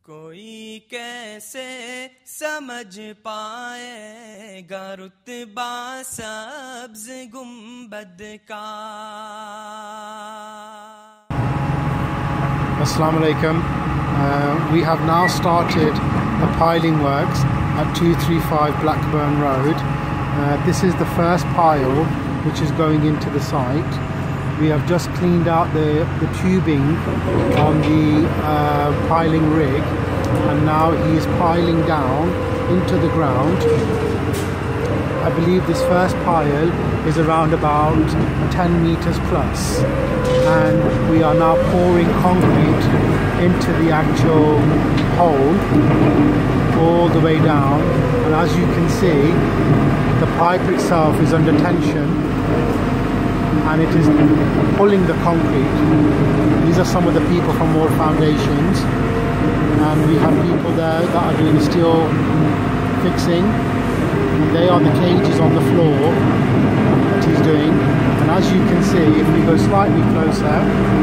कोई कैसे समझ पाएगा रुतबा सब्ज गुंबद का। Assalamu alaikum. We have now started the piling works at 235 Blackburn Road. This is the first pile which is going into the site. We have just cleaned out the tubing on the piling rig, and now he is piling down into the ground. I believe this first pile is around about 10 meters plus, and we are now pouring concrete into the actual hole all the way down. And as you can see, the pipe itself is under tension and it is pulling the concrete. These are some of the people from all foundations, and we have people there that are doing steel fixing, and they are the cages on the floor that he's doing. And as you can see, if we go slightly closer,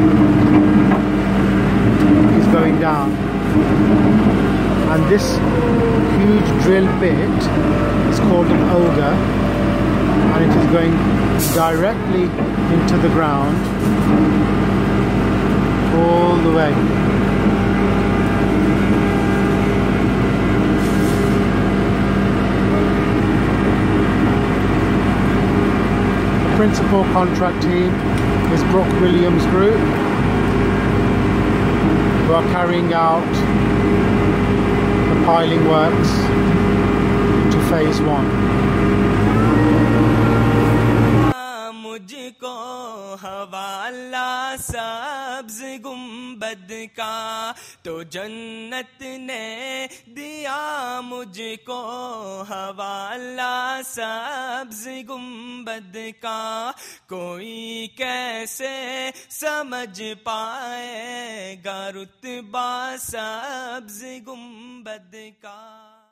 he's going down, and this huge drill bit is called an auger, and it is going directly into the ground all the way. The principal contract team is Brooke Williams Group, who are carrying out the piling works to phase 1. मुझको हवाला सब्ज गुंबद का तो जन्नत ने दिया, मुझको हवाला सब्ज गुंबद का। कोई कैसे समझ पाएगा रुतबा सब्ज गुंबद का।